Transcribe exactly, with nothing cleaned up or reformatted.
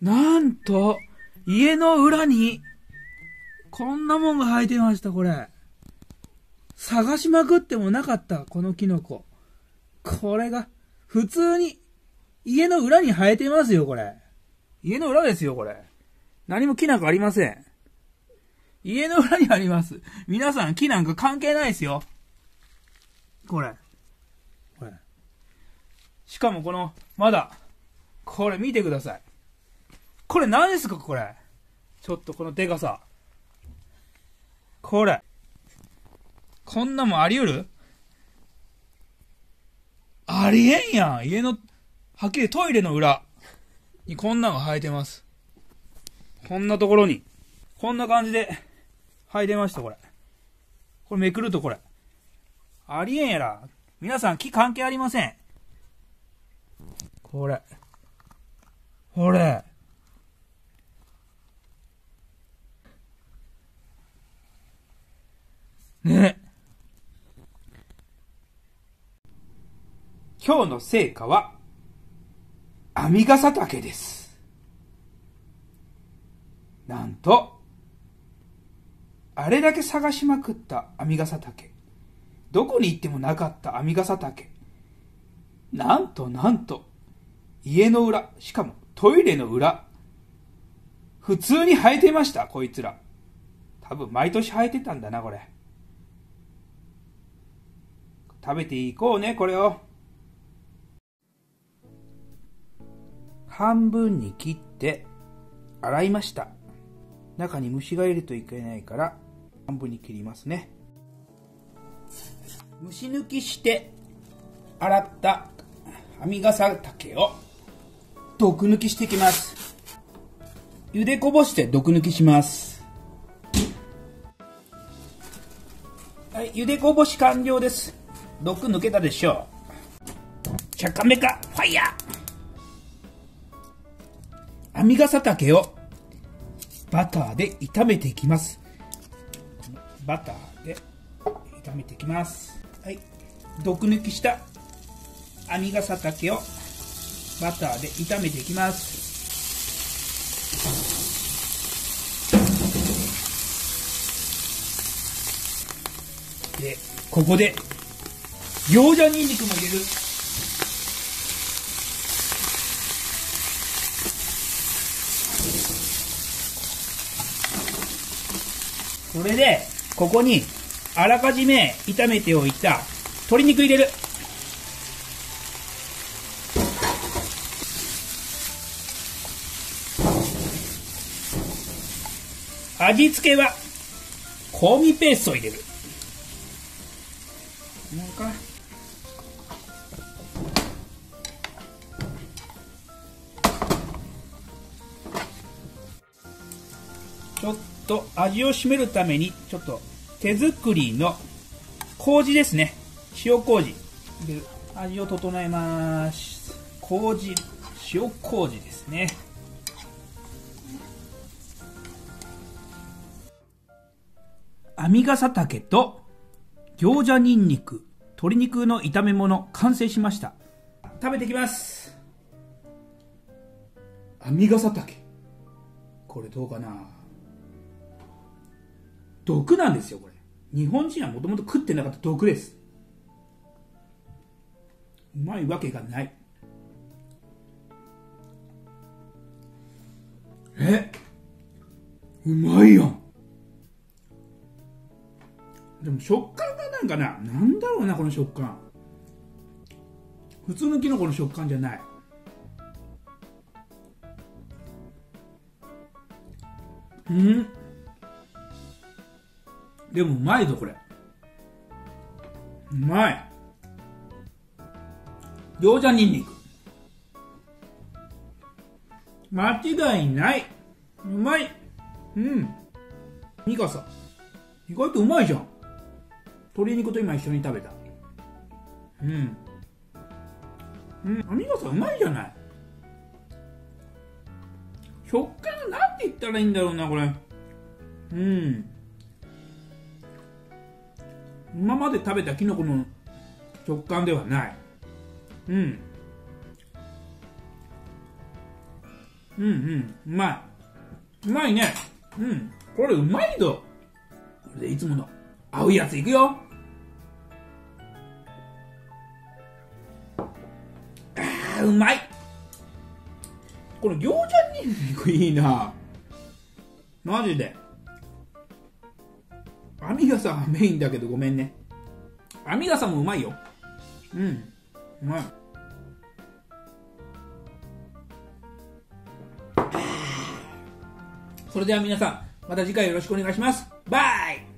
なんと、家の裏に、こんなもんが生えてました、これ。探しまくってもなかった、このキノコ。これが、普通に、家の裏に生えてますよ、これ。家の裏ですよ、これ。何も木なんかありません。家の裏にあります。皆さん、木なんか関係ないですよ。これ。これ。しかもこの、まだ、これ見てください。これ何ですか、これ。ちょっとこのでかさ。これ。こんなもんあり得る？ありえんやん。家の、はっきりトイレの裏にこんなのが生えてます。こんなところに。こんな感じで生えてました、これ。これめくるとこれ。ありえんやら。皆さん木関係ありません。これ。これ。ね。今日の成果は、編み笠竹です。なんと、あれだけ探しまくった編み笠竹。どこに行ってもなかった編み笠竹。なんとなんと、家の裏、しかもトイレの裏。普通に生えてました、こいつら。多分毎年生えてたんだな、これ。食べていこうね、これを。半分に切って洗いました。中に虫がいるといけないから半分に切りますね。虫抜きして洗った編み笠竹を毒抜きしていきます。茹でこぼして毒抜きします。はい、茹でこぼし完了です。毒抜けたでしょう。チャカメカファイヤー。編み笠竹をバターで炒めていきます。バターで炒めていきます。はい、毒抜きした編み笠竹をバターで炒めていきます。で、ここで餃子ニンニクも入れる。それで、ここに、あらかじめ炒めておいた鶏肉入れる。味付けは、香味ペーストを入れる。なんかちょっと味を締めるためにちょっと手作りの麹ですね。塩麹で味を整えます。麹、塩麹ですね。編み笠竹と餃子ニンニク、鶏肉の炒め物完成しました。食べていきます。編み笠竹、これどうかな。毒なんですよ、これ。日本人はもともと食ってなかった毒です。うまいわけがない。え、うまいやん。でも食感がなんかな、なんだろうな、この食感。普通のキノコの食感じゃない。うん。でもうまいぞ、これ。うまい。餃子ニンニク。間違いない。うまい。うん。ミカさん、意外とうまいじゃん。鶏肉と今一緒に食べた。うん。うん。ミカさんうまいじゃない。食感がなんて言ったらいいんだろうな、これ。うん。今まで食べたキノコの食感ではない。うん。 うんうん、うまい。うまいね。うん。これうまいぞ。これでいつもの青いやついくよ。あー、うまい。これ餃子にんにくいいな。マジで。網笠はメインだけどごめんね。網笠もうまいよ。うん。うまい。それでは皆さん、また次回よろしくお願いします。バイ。